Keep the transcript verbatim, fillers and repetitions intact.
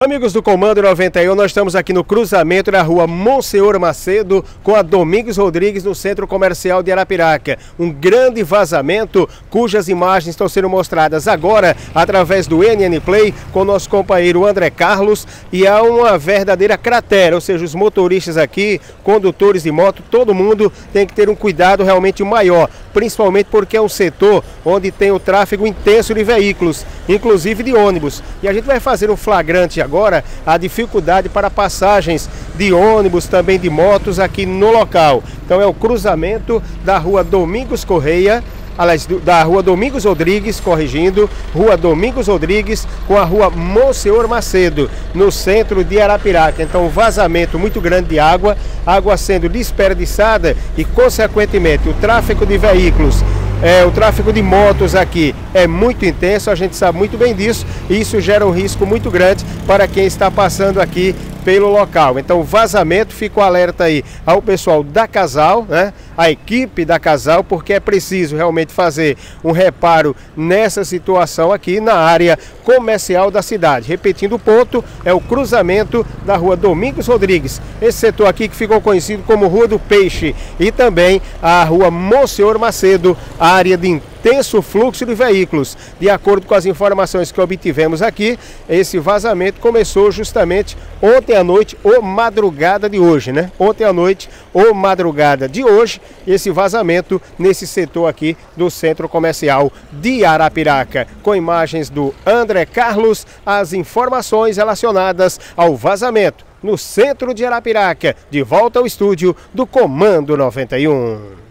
Amigos do Comando noventa e um, nós estamos aqui no cruzamento da rua Monsenhor Macedo com a Domingos Rodrigues no Centro Comercial de Arapiraca. Um grande vazamento cujas imagens estão sendo mostradas agora através do N N Play com o nosso companheiro André Carlos, e há uma verdadeira cratera, ou seja, os motoristas aqui, condutores de moto, todo mundo tem que ter um cuidado realmente maior, principalmente porque é um setor onde tem o tráfego intenso de veículos, inclusive de ônibus. E a gente vai fazer um flagrante agora a dificuldade para passagens de ônibus, também de motos aqui no local. Então é o cruzamento da rua Domingos Correia, aliás, da rua Domingos Rodrigues, corrigindo, rua Domingos Rodrigues com a rua Monsenhor Macedo, no centro de Arapiraca. Então, um vazamento muito grande de água, água sendo desperdiçada e, consequentemente, o tráfego de veículos, é, o tráfego de motos aqui é muito intenso, a gente sabe muito bem disso, e isso gera um risco muito grande para quem está passando aqui pelo local. Então, vazamento, fica o alerta aí ao pessoal da Casal, né? A equipe da Casal, porque é preciso realmente fazer um reparo nessa situação aqui na área comercial da cidade. Repetindo o ponto, é o cruzamento da rua Domingos Rodrigues, esse setor aqui que ficou conhecido como Rua do Peixe, e também a rua Monsenhor Macedo, área de intenso fluxo de veículos. De acordo com as informações que obtivemos aqui, esse vazamento começou justamente ontem à noite ou madrugada de hoje, né? Ontem à noite ou madrugada de hoje, esse vazamento nesse setor aqui do Centro Comercial de Arapiraca. Com imagens do André Carlos, as informações relacionadas ao vazamento no centro de Arapiraca. De volta ao estúdio do Comando noventa e um.